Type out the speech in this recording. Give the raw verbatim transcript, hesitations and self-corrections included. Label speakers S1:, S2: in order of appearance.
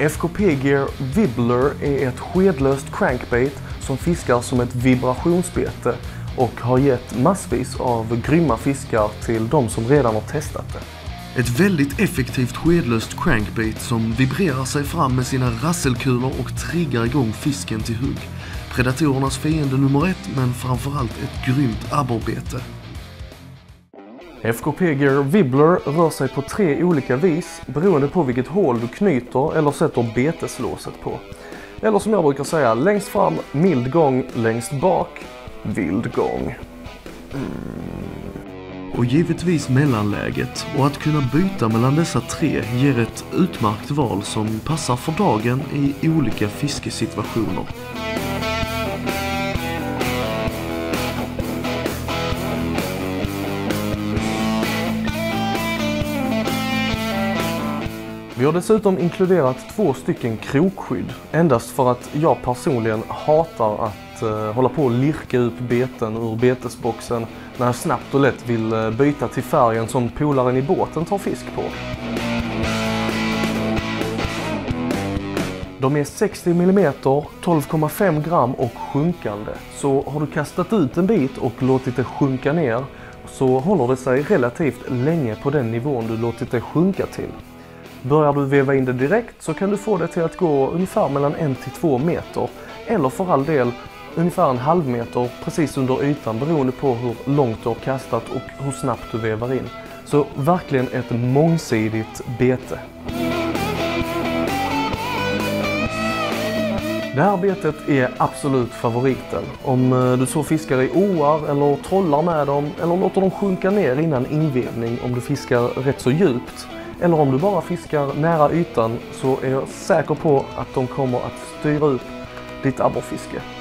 S1: F K P Gear Wibbler är ett skedlöst crankbait som fiskar som ett vibrationsbete och har gett massvis av grymma fiskar till de som redan har testat det.
S2: Ett väldigt effektivt skedlöst crankbait som vibrerar sig fram med sina rasselkulor och triggar igång fisken till hugg. Predatorernas fiende nummer ett, men framförallt ett grymt abborrbete.
S1: F K P Gear Wibbler rör sig på tre olika vis beroende på vilket hål du knyter eller sätter beteslåset på. Eller som jag brukar säga, längst fram mild gång, längst bak vild gång.
S2: Mm. Och givetvis mellanläget, och att kunna byta mellan dessa tre ger ett utmärkt val som passar för dagen i olika fiskesituationer.
S1: Vi har dessutom inkluderat två stycken krokskydd, endast för att jag personligen hatar att uh, hålla på och lirka ut beten ur betesboxen när jag snabbt och lätt vill uh, byta till färgen som polaren i båten tar fisk på. De är sextio millimeter, tolv komma fem gram och sjunkande, så har du kastat ut en bit och låtit det sjunka ner så håller det sig relativt länge på den nivån du låtit det sjunka till. Börjar du veva in det direkt så kan du få det till att gå ungefär mellan en till två meter eller för all del ungefär en halv meter precis under ytan beroende på hur långt du har kastat och hur snabbt du vevar in. Så verkligen ett mångsidigt bete. Det här betet är absolut favoriten. Om du så fiskar i åar eller trollar med dem eller låter dem sjunka ner innan invevning om du fiskar rätt så djupt. Eller om du bara fiskar nära ytan så är jag säker på att de kommer att styra upp ditt abborrfiske.